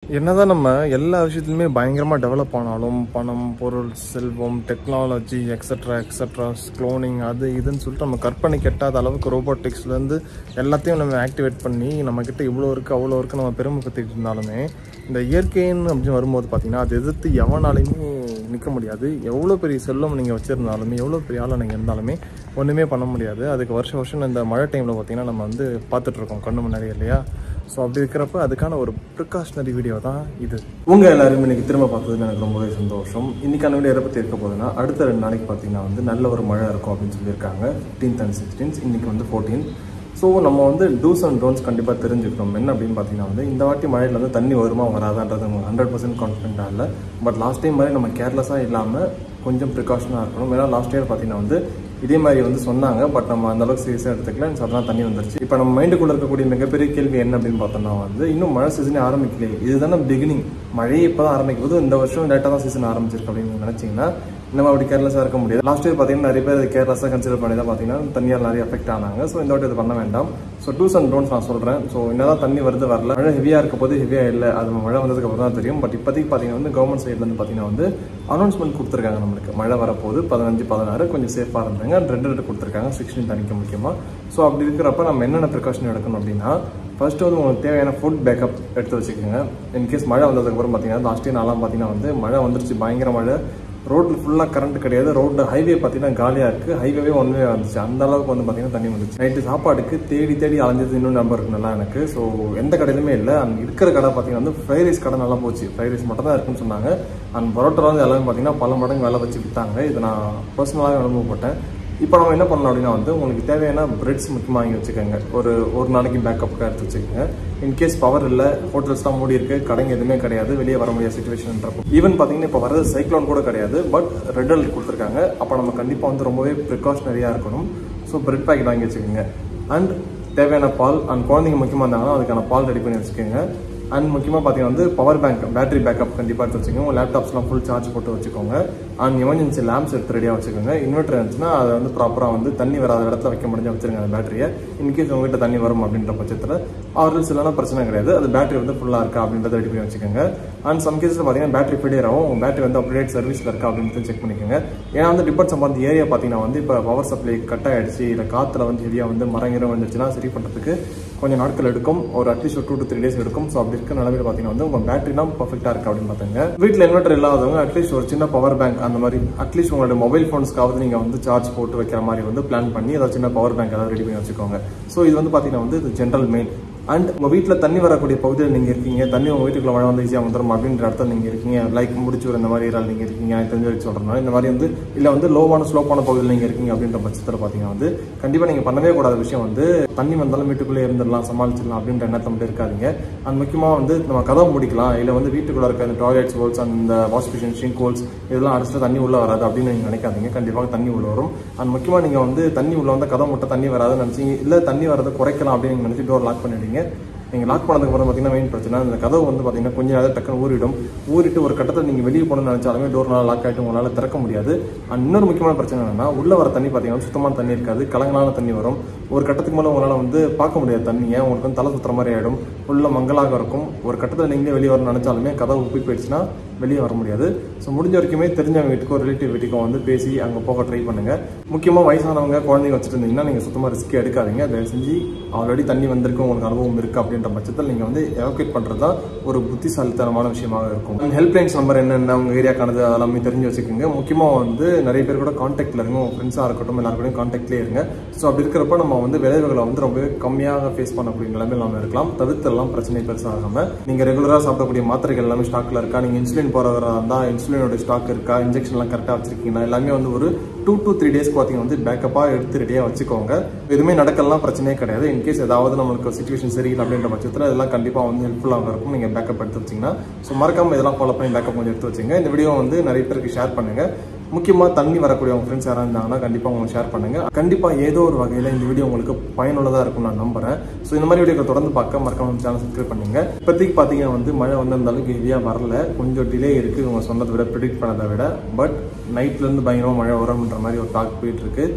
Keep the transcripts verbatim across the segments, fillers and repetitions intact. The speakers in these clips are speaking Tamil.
என்னதான் நம்ம எல்லா விஷயத்துலையுமே பயங்கரமாக டெவலப் ஆனாலும் பணம், பொருள், செல்வம், டெக்னாலஜி எக்ஸட்ரா எக்ஸட்ரா க்ளோனிங் அது இதுன்னு சொல்லிட்டு நம்ம கற்பனை கெட்டாத அளவுக்கு ரோபோட்டிக்ஸ்லேருந்து எல்லாத்தையும் நம்ம ஆக்டிவேட் பண்ணி நம்மக்கிட்ட இவ்வளோ இருக்குது அவ்வளோ இருக்குது நம்ம பெருமை பற்றிட்டு இருந்தாலுமே இந்த இயற்கைன்னு அப்படின்னு வரும்போது பார்த்திங்கன்னா அது எதிர்த்து எவனாலையுமே நிற்க முடியாது. எவ்வளோ பெரிய செல்வம் நீங்கள் வச்சுருந்தாலுமே எவ்வளோ பெரிய ஆளாக நீங்கள் இருந்தாலுமே ஒன்றுமே பண்ண முடியாது. அதுக்கு வருஷம் வருஷம் இந்த மழை டைமில் பார்த்திங்கன்னா நம்ம வந்து பார்த்துட்ருக்கோம் கண்ணு முன்னாடி இல்லையா. ஸோ அப்படி இருக்கிறப்ப அதுக்கான ஒரு ப்ரிகாஷனரி வீடியோ தான் இது. உங்கள் எல்லாருமே இன்றைக்கி திரும்ப பார்த்ததுன்னு எனக்கு ரொம்பவே சந்தோஷம். இன்றைக்கான வீடியோ எதை பற்றி இருக்க போகுதுன்னா, அடுத்த ரெண்டு நாளைக்கு பார்த்தீங்கன்னா வந்து நல்ல ஒரு மழை இருக்கும் அப்படின்னு சொல்லியிருக்காங்க. ஃபிஃப்டீன்த் அண்ட் சிக்ஸ்டீன்த் இன்றைக்கி வந்து ஃபோர்டீன். ஸோ நம்ம வந்து டூஸ் அண்ட் டோன்ஸ் கண்டிப்பாக தெரிஞ்சுக்கணும். என்ன அப்படின்னு பார்த்தீங்கன்னா வந்து இந்த வாட்டி மழையில் வந்து தண்ணி வருமா வராதான்றது நம்ம ஹண்ட்ரட் பர்சன்ட் கான்ஃபிடென்ட்டாக இல்லை. பட் லாஸ்ட் டைம் மாதிரி நம்ம கேர்லெஸ்ஸாக இல்லாமல் கொஞ்சம் ப்ரிகாஷனாக இருக்கணும். ஏன்னா லாஸ்ட் இயர் பார்த்தீங்கன்னா வந்து இதே மாதிரி வந்து சொன்னாங்க, பட் நம்ம அந்தளவுக்கு சீரியஸாக எடுத்துக்கல. சடனாக தண்ணி வந்துருச்சு. இப்போ நம்ம மைண்டுக்குள்ளே இருக்கக்கூடிய மிகப்பெரிய கேள்வி என்ன அப்படின்னு பார்த்தோம்னா வந்து இன்னும் மழை சீசனே ஆரம்பிக்கலையே, இதுதானே பிகினிங், மழையை இப்போ தான் ஆரம்பிக்கும் போது இந்த வருஷம் லேட்டாக தான் சீசன் ஆரம்பிச்சிருக்கு அப்படின்னு நினச்சிங்கன்னா நம்ம அப்படி கேர்லெஸ்ஸாக இருக்க முடியாது. லாஸ்ட் இயர் பார்த்தீங்கன்னா நிறைய பேர் கேர்லெஸ்ஸாக கன்சிடர் பண்ணி தான் பார்த்தீங்கன்னா தண்ணியால் நிறைய எஃபெக்ட் ஆனாங்க. ஸோ இந்த வாட்டி இது பண்ண வேண்டாம். ஸோ டூஸ் அண்ட் டோன்ஸ் நான் சொல்கிறேன். ஸோ என்னதான் தண்ணி வருது வரல, மழை ஹெவியாக இருக்க போது ஹெவியாக இல்லை, அது மழை வந்ததுக்கு அப்புறம் தான் தெரியும். பட் இப்போதைக்கு பார்த்தீங்கன்னா வந்து கவர்மெண்ட் சைட்லேருந்து பார்த்தீங்கன்னா வந்து அனௌன்ஸ்மெண்ட் கொடுத்துருக்காங்க, நம்மளுக்கு மழை வரப்போது பதினஞ்சு பதினாறு கொஞ்சம் சேஃபாக இருந்தாங்க. ரெண்டு ரெண்டு கொடுத்துருக்காங்க, சிக்ஸ்டீன் தனிக்க முக்கியமாக. ஸோ அப்படி இருக்கிறப்ப நம்ம என்னென்ன ப்ரிகாஷன் எடுக்கணும் அப்படின்னா, ஃபர்ஸ்ட் வந்து உங்களுக்கு தேவையான ஃபுட் பேக்கப் எடுத்து வச்சுக்கோங்க. இன்கேஸ் மழை வந்ததுக்கப்புறம் பார்த்தீங்கன்னா லாஸ்ட் இயர் நாளாக பார்த்தீங்கன்னா வந்து மழை வந்துருச்சு, பயங்கர மழை, ரோட்டில் ஃபுல்லாக கரண்ட் கிடையாது, ரோடு ஹைவே பார்த்தீங்கன்னா காலியாக இருக்குது, ஹைவே ஒன் வே வந்துச்சு, அந்த அளவுக்கு வந்து பார்த்தீங்கன்னா தண்ணி வந்துச்சு. நைட்டு சாப்பாடுக்கு தேடி தேடி அலைஞ்சது இன்னும் நம்பர் இருக்கு நல்லா எனக்கு. ஸோ எந்த கடையிலுமே இல்லை. அந்த இருக்கிற கடை பார்த்தீங்கன்னா வந்து ஃப்ரைட் ரைஸ் கடை நல்லா போச்சு, ஃப்ரைட் ரைஸ் மட்டும் தான் இருக்குன்னு சொன்னாங்க. அந்த பரோட்டா வந்து எல்லாமே பார்த்தீங்கன்னா பல மடங்கு வேலை வச்சு விற்றாங்க. இதை நான் பர்சனலாகவே அனுபவப்பட்டேன். இப்போ நம்ம என்ன பண்ணலாம் அப்படின்னா வந்து உங்களுக்கு தேவையான பிரெட்ஸ் முக்கியமாக வாங்கி வச்சுக்கோங்க. ஒரு ஒரு நாளைக்கு பேக்கப்புக்காக எடுத்து வச்சுக்கோங்க. இன்கேஸ் பவர் இல்லை, ஹோட்டல்ஸ் தான் மூடி இருக்குது, கடைங்க எதுவுமே கிடையாது, வெளியே வர முடியாத சுச்சுவேஷன் இருக்கும். ஈவன் பார்த்தீங்கன்னா இப்போ வரது சைக்ளோன் கூட கிடையாது, பட் ரெட் அலர்ட் கொடுத்துருக்காங்க. அப்போ நம்ம கண்டிப்பாக வந்து ரொம்பவே ப்ரிகாஷனரியாக இருக்கணும். ஸோ பிரெட் பேக்கெட் வாங்கி வச்சுக்கோங்க. அண்ட் தேவையான பால், அண்ட் குழந்தைங்க முக்கியமாக இருந்தாங்கன்னா அதுக்கான பால் ரெடி பண்ணி வச்சுக்கோங்க. அண்ட் முக்கியமாக பார்த்தீங்கன்னா வந்து பவர் பேங்க், பேட்டரி பேக்கப் கண்டிப்பாக எடுத்து வச்சுக்கோங்க. உங்கள் லேப்டாப்ஸ்லாம் ஃபுல் சார்ஜ் போட்டு வச்சுக்கோங்க. அண்ட் எமர்ஜென்சி லேம்ப்ஸ் எடுத்து ரெடியாக வச்சுக்கோங்க. இன்வெர்டர் இருந்துச்சுன்னா அதை வந்து ப்ராப்பராக வந்து தண்ணி வராத இடத்துல வைக்க முடிஞ்சா வச்சுருங்க அந்த பேட்டரியை. இன்கேஸ் உங்கள்கிட்ட தண்ணி வரும் அப்படின்ற பட்சத்தில் ஆர்டர்ஸ் இல்லைனா பிரச்சனை கிடையாது, அது பேட்டரி வந்து ஃபுல்லாக இருக்கா அப்படின்றத ரெடி பண்ணி வச்சுக்கோங்க. அண்ட் சம் கேஸில் பார்த்தீங்கன்னா பேட்டரி ஃபெயிலியர் ஆகும், உங்கள் பேட்டரி வந்து அப்டேட் சர்வீஸில் இருக்கா அப்படின்னு செக் பண்ணிக்கோங்க. ஏன்னா வந்து டிபெண்ட்ஸ் அப்பான் தி ஏரியா பார்த்தீங்கன்னா வந்து இப்போ பவர் சப்ளை கட் ஆகிடுச்சு, இல்லை காற்றுல வந்து ஹெவியாக வந்து மரங்கிற வந்துச்சுன்னா சரி பண்ணுறதுக்கு கொஞ்சம் நாட்கள் எடுக்கும், ஒரு அட்லீஸ்ட் ஒரு டூ டு த்ரீ டேஸ் எடுக்கும். ஸோ அப்படி இருக்க நிலமையில பார்த்தீங்கன்னா வந்து உங்கள் பேட்டரிலாம் பர்ஃபெக்டாக இருக்குது அப்படின்னு பார்த்துங்க. வீட்டில் இன்வெர்டர் இல்லாதவங்க அட்லீஸ்ட் ஒரு சின்ன பவர் பேங்க் அந்த மாதிரி அட்லீஸ்ட் உங்களோட மொபைல் ஃபோன்ஸ்க்காவது நீங்கள் வந்து சார்ஜ் போட்டு வைக்கிற மாதிரி வந்து பிளான் பண்ணி ஏதாவது சின்ன பவர் பேங்க் ஏதாவது ரெடி பண்ணி வச்சுக்கோங்க. ஸோ இது வந்து பார்த்தீங்கன்னா வந்து இது ஜென்ரல் மெயின். அண்ட் உங்கள் வீட்டில் தண்ணி வரக்கூடிய பகுதியில் நீங்கள் இருக்கீங்க, தண்ணி உங்கள் வீட்டுக்குள்ள மழை வந்து ஈஸியாக வந்துடும் அப்படின்ற இடத்துல நீங்கள் இருக்கீங்க, லைக் முடிச்சு இந்த மாதிரி ஏரியாவில் நீங்கள் இருக்கீங்க, தெரிஞ்ச வச்சு சொல்கிறனால இந்த மாதிரி வந்து இல்லை வந்து லோவான ஸ்லோப்பான பகுதியில் நீங்கள் இருக்கீங்க அப்படின்ற பட்சத்தில் பார்த்தீங்கன்னா வந்து கண்டிப்பாக நீங்கள் பண்ணவே கூடாத விஷயம் வந்து தண்ணி வந்தாலும் வீட்டுக்குள்ளே இருந்துடலாம், சமாளிச்சிடலாம் அப்படின்ற எண்ணத்தை மட்டும் இருக்காதிங்க. அண்ட் முக்கியமாக வந்து நம்ம கதவை முடிக்கலாம், இல்லை வந்து வீட்டுக்குள்ளே இருக்க அந்த டாய்லெட்ஸ் ஹோல்ஸ், அந்த வாஷ் மிஷின் ஷிங்க் ஹோல்ஸ் இதெல்லாம் அடிச்சுட்டு தண்ணி உள்ளே வராது அப்படின்னு நீங்கள் நினைக்காதீங்க. கண்டிப்பாக தண்ணி உள்ள வரும். அண்ட் முக்கியமாக நீங்கள் வந்து தண்ணி உள்ள வந்து கதவை மட்டும் தண்ணி வராதுன்னு நினச்சிங்க, இல்லை தண்ணி வரதை குறைக்கலாம் அப்படின்னு நீங்கள் நினச்சி டோர் லாக் பண்ணிடுங்க. நீங்கள் லாக் பண்ணதுக்கு அப்புறம் பார்த்தீங்கன்னா மெயின் பிரச்சனை அந்த கதவு வந்து பார்த்தீங்கன்னா கொஞ்சம் நேரம் டக்குன்னு ஊறிடும். ஊறிட்டு ஒரு கட்டத்தில் நீங்கள் வெளியே போகணும்னு நினச்சாலுமே டோர்னால் லாக் ஆகிட்டு உங்களால் திறக்க முடியாது. அண்ட் இன்னொரு முக்கியமான பிரச்சனை என்னன்னா உள்ளே வர தண்ணி பார்த்தீங்கன்னா சுத்தமான தண்ணி இருக்காது, கலங்கலான தண்ணி வரும். ஒரு கட்டத்துக்கு மேலே உங்களால் வந்து பார்க்க முடியாது தண்ணியை, உங்களுக்கு வந்து தலை சுற்றுற மாதிரி ஆகிடும், உள்ள மங்கலாக இருக்கும். ஒரு கட்டத்தில் நீங்களே வெளியே வரணும்னு நினச்சாலுமே கதவு உப்பி போயிடுச்சுன்னா வெளியே வர முடியாது. ஸோ முடிஞ்ச வரைக்குமே தெரிஞ்சவங்க வீட்டுக்கோ ரிலேட்டிவ் வீட்டுக்கோ வந்து பேசி அங்கே போக ட்ரை பண்ணுங்கள். முக்கியமாக வயசானவங்க குழந்தைங்க வச்சுட்டு இருந்தீங்கன்னா நீங்கள் சுத்தமாக ரிஸ்க் எடுக்காதீங்க. தயவு செஞ்சு ஆல்ரெடி தண்ணி வந்திருக்கு, உங்களுக்கு அனுபவம் இருக்குது அப்படின்ற பட்சத்தில் நீங்கள் வந்து எவாக்குவேட் பண்ணுறது தான் ஒரு புத்திசாலித்தனமான விஷயமாக இருக்கும். ஹெல்ப்லைன்ஸ் நம்பர் என்னென்ன உங்கள் ஏரியாக்கானது அதெல்லாமே தெரிஞ்சு வச்சுக்கோங்க. முக்கியமாக வந்து நிறைய பேர் கூட கான்டாக்டில் இருங்க, உங்கள் ஃப்ரெண்ட்ஸாக இருக்கட்டும் எல்லாருக்கூடையும் கான்டாக்ட்லேயே இருங்க. ஸோ அப்படி இருக்கிறப்ப நம்ம வந்து விளைவுகளை வந்து ரொம்பவே கம்மியாக ஃபேஸ் பண்ணக்கூடிய நிலைமையில் நம்ம இருக்கலாம். தவிர்த்தெல்லாம் பிரச்சனை பெருசாகாமல் நீங்கள் ரெகுலராக சாப்பிடக்கூடிய மாத்திரைகள் எல்லாமே ஸ்டாக்கில் இருக்கா, நீங்கள் இன்சுலின் போகிறவராக இருந்தால் இன்சுலினோட ஸ்டாக் இருக்கா, இன்ஜெக்ஷன்லாம் கரெக்டாக வச்சிருக்கீங்கன்னா எல்லாமே வந்து ஒரு டூ டு த்ரீ டேஸ்க்கு பார்த்தீங்கன்னா வந்து பேக்கப்பாக எடுத்து ரெடியாக வச்சுக்கோங்க. எதுவுமே நடக்கலாம் பிரச்சனையே கிடையாது. இன்கேஸ் ஏதாவது நம்மளுக்கு சிச்சுவேஷன் சரியில்லை அப்படின்ற பட்சத்தில் இதெல்லாம் கண்டிப்பாக வந்து ஹெல்ப்ஃபுல்லாக இருக்கும். நீங்கள் பேக்கப் எடுத்து வச்சிங்கன்னா ஸோ மறக்காமல் இதெல்லாம் ஃபாலோ பண்ணி பேக்கப் கொஞ்சம் எடுத்து வச்சுங்க. இந்த வீடியோ வந்து நிறைய பேருக்கு ஷேர் பண்ணுங்கள். முக்கியமாக தண்ணி வரக்கூடிய உங்கள் ஃப்ரெண்ட்ஸ் யாராக இருந்தாங்கன்னா கண்டிப்பாக உங்களுக்கு ஷேர் பண்ணுங்கள். கண்டிப்பாக ஏதோ ஒரு வகையில் இந்த வீடியோ உங்களுக்கு பயனுள்ளதாக இருக்கும் நான் நம்புகிறேன். ஸோ இந்த மாதிரி வீடியோக்களை தொடர்ந்து பார்க்க மறக்காம சேனல் சப்ஸ்கிரைப் பண்ணுங்கள். இப்போதைக்கு பார்த்தீங்கன்னா வந்து மழை வந்து அந்த அளவுக்கு ஹெவியாக வரல, கொஞ்சம் டிலே இருக்குது இவங்க சொன்னதை விட, ப்ரிடிக்ட் பண்ணதை விட. பட் நைட்லேருந்து பயங்கரமாக மழை வரும்ன்ற மாதிரி ஒரு டாக் போயிட்டுருக்கு.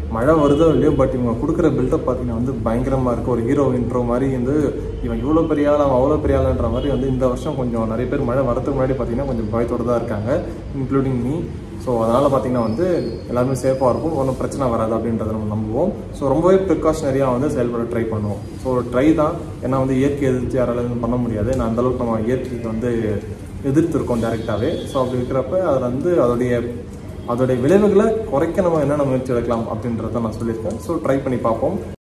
மழை வருதோ இல்லையோ, பட் இவங்க கொடுக்குற பில்டப் பார்த்தீங்கன்னா வந்து பயங்கரமாக இருக்குது. ஒரு ஹீரோ இன்ட்ரோ மாதிரி வந்து இவன் இவ்வளோ பெரிய ஆள், அவன் அவ்வளோ பெரிய ஆளுன்ற மாதிரி வந்து இந்த வருஷம் கொஞ்சம் நிறைய பேர் மழை வரதுக்கு முன்னாடி பார்த்தீங்கன்னா கொஞ்சம் பயத்தோடு தான் இருக்காங்க, இன்க்ளூடிங் மீ. ஸோ அதனால் பார்த்தீங்கன்னா வந்து எல்லாருமே சேஃபாக இருக்கும், ஒன்றும் பிரச்சனை வராது அப்படின்றத நம்ம நம்புவோம். ஸோ ரொம்பவே ப்ரிகாஷனரியாக வந்து செயல்பட ட்ரை பண்ணுவோம். ஸோ ட்ரை தான், ஏன்னா வந்து இயற்கை எதிர்த்து யாரால எதுவும் பண்ண முடியாது. நான் அந்தளவுக்கு நம்ம இயற்கைக்கு வந்து எதிர்த்துருக்கோம் டேரெக்டாகவே. ஸோ அப்படி இருக்கிறப்ப அதில் வந்து அதோடைய அதோடைய விளைவுகளை குறைக்க நம்ம என்னென்ன முயற்சி எடுக்கலாம் அப்படின்றத நான் சொல்லியிருக்கேன். ஸோ ட்ரை பண்ணி பார்ப்போம்.